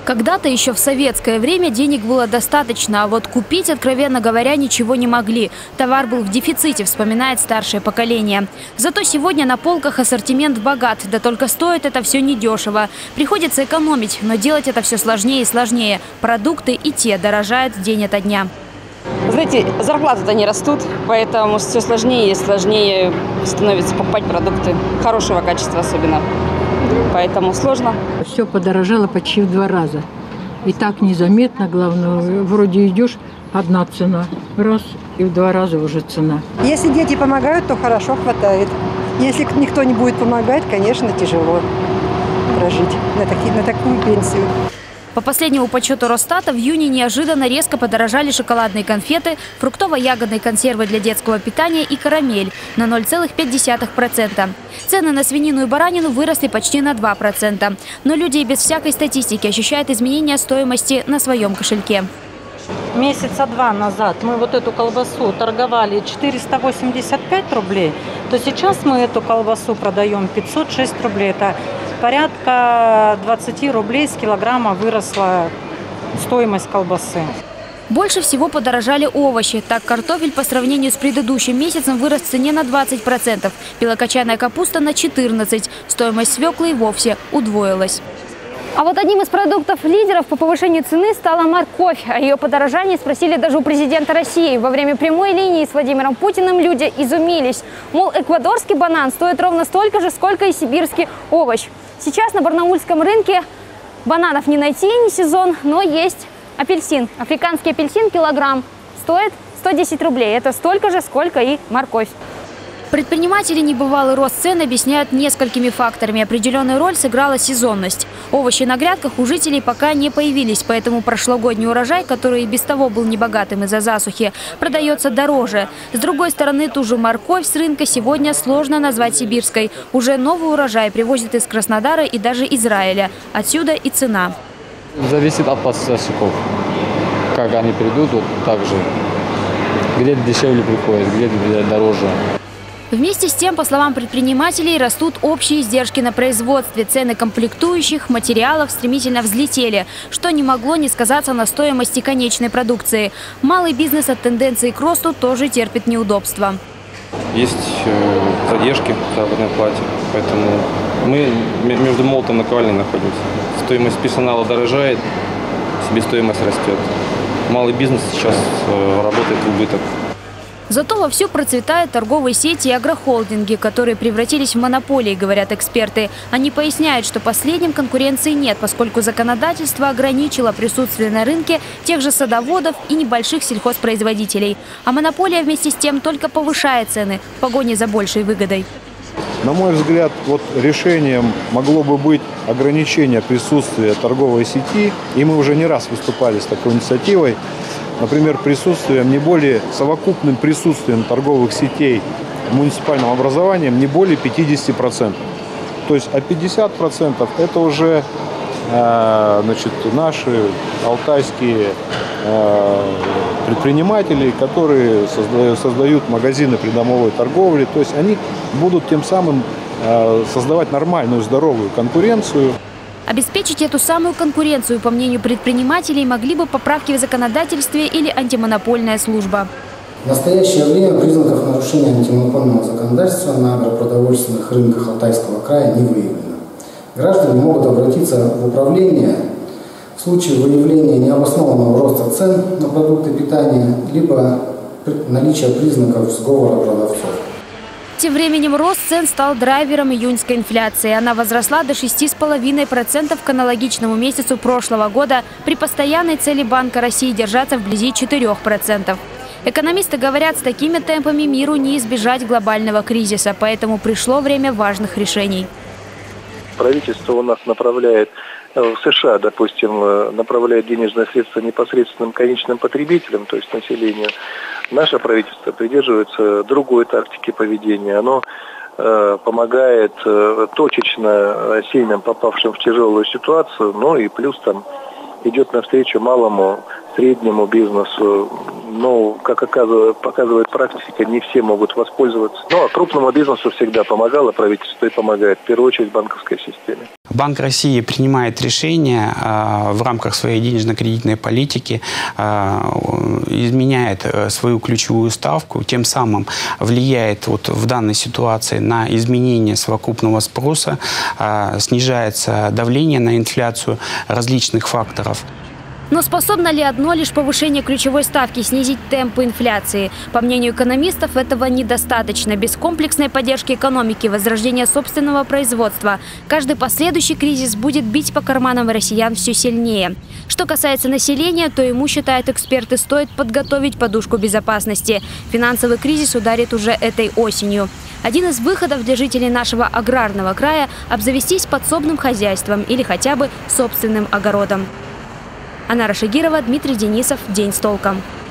Когда-то еще в советское время денег было достаточно, а вот купить, откровенно говоря, ничего не могли. Товар был в дефиците, вспоминает старшее поколение. Зато сегодня на полках ассортимент богат, да только стоит это все недешево. Приходится экономить, но делать это все сложнее и сложнее. Продукты и те дорожают день ото дня. Знаете, зарплаты-то не растут, поэтому все сложнее и сложнее становится покупать продукты хорошего качества особенно. Поэтому сложно. Все подорожало почти в 2 раза. И так незаметно, главное, вроде идешь, одна цена, раз, и в 2 раза уже цена. Если дети помогают, то хорошо, хватает. Если никто не будет помогать, конечно, тяжело прожить на такую пенсию. По последнему подсчету Росстата, в июне неожиданно резко подорожали шоколадные конфеты, фруктово-ягодные консервы для детского питания и карамель на 0,5%. Цены на свинину и баранину выросли почти на 2%. Но люди и без всякой статистики ощущают изменения стоимости на своем кошельке. Месяца 2 назад мы вот эту колбасу торговали 485 рублей, то сейчас мы эту колбасу продаем 506 рублей. Это порядка 20 рублей с килограмма выросла стоимость колбасы. Больше всего подорожали овощи. Так, картофель по сравнению с предыдущим месяцем вырос в цене на 20%, белокочанная капуста на 14%, стоимость свеклы и вовсе удвоилась. А вот одним из продуктов-лидеров по повышению цены стала морковь. О ее подорожании спросили даже у президента России. Во время прямой линии с Владимиром Путиным люди изумились. Мол, эквадорский банан стоит ровно столько же, сколько и сибирский овощ. Сейчас на барнаульском рынке бананов не найти, не сезон, но есть апельсин. Африканский апельсин килограмм стоит 110 рублей. Это столько же, сколько и морковь. Предприниматели небывалый рост цен объясняют несколькими факторами. Определенную роль сыграла сезонность. Овощи на грядках у жителей пока не появились, поэтому прошлогодний урожай, который и без того был небогатым из-за засухи, продается дороже. С другой стороны, ту же морковь с рынка сегодня сложно назвать сибирской. Уже новый урожай привозят из Краснодара и даже Израиля. Отсюда и цена. Зависит от поставщиков. Как они придут, вот так же. Где-то дешевле приходит, где-то дороже. Вместе с тем, по словам предпринимателей, растут общие издержки на производстве. Цены комплектующих, материалов стремительно взлетели, что не могло не сказаться на стоимости конечной продукции. Малый бизнес от тенденции к росту тоже терпит неудобства. Есть задержки в заработной плате, поэтому мы между молотом и наковальней находимся. Стоимость персонала дорожает, себестоимость растет. Малый бизнес сейчас работает в убыток. Зато вовсю процветают торговые сети и агрохолдинги, которые превратились в монополии, говорят эксперты. Они поясняют, что последним конкуренции нет, поскольку законодательство ограничило присутствие на рынке тех же садоводов и небольших сельхозпроизводителей. А монополия вместе с тем только повышает цены в погоне за большей выгодой. На мой взгляд, вот решением могло бы быть ограничение присутствия торговой сети, и мы уже не раз выступали с такой инициативой. Например, совокупным присутствием торговых сетей в муниципальном образовании не более 50%. То есть, а 50% это уже наши алтайские предприниматели, которые создают магазины придомовой торговли. То есть они будут тем самым создавать нормальную, здоровую конкуренцию. Обеспечить эту самую конкуренцию, по мнению предпринимателей, могли бы поправки в законодательстве или антимонопольная служба. В настоящее время признаков нарушения антимонопольного законодательства на агропродовольственных рынках Алтайского края не выявлено. Граждане могут обратиться в управление в случае выявления необоснованного роста цен на продукты питания, либо наличия признаков сговора продавцов. Тем временем рост цен стал драйвером июньской инфляции. Она возросла до 6,5% к аналогичному месяцу прошлого года при постоянной цели Банка России держаться вблизи 4%. Экономисты говорят, с такими темпами миру не избежать глобального кризиса, поэтому пришло время важных решений. Правительство у нас направляет, в США, допустим, направляет денежные средства непосредственным конечным потребителям, то есть населению. Наше правительство придерживается другой тактики поведения. Оно помогает точечно семьям, попавшим в тяжелую ситуацию, ну и плюс там идет навстречу малому, среднему бизнесу. Но, как показывает практика, не все могут воспользоваться. Ну, а крупному бизнесу всегда помогало правительство и помогает, в первую очередь, банковской системе. Банк России принимает решения в рамках своей денежно-кредитной политики, изменяет свою ключевую ставку, тем самым влияет вот в данной ситуации на изменение совокупного спроса, снижается давление на инфляцию различных факторов. Но способно ли одно лишь повышение ключевой ставки снизить темпы инфляции? По мнению экономистов, этого недостаточно. Без комплексной поддержки экономики, возрождения собственного производства, каждый последующий кризис будет бить по карманам россиян все сильнее. Что касается населения, то ему, считают эксперты, стоит подготовить подушку безопасности. Финансовый кризис ударит уже этой осенью. Один из выходов для жителей нашего аграрного края – обзавестись подсобным хозяйством или хотя бы собственным огородом. Анара Шагирова, Дмитрий Денисов. День с толком.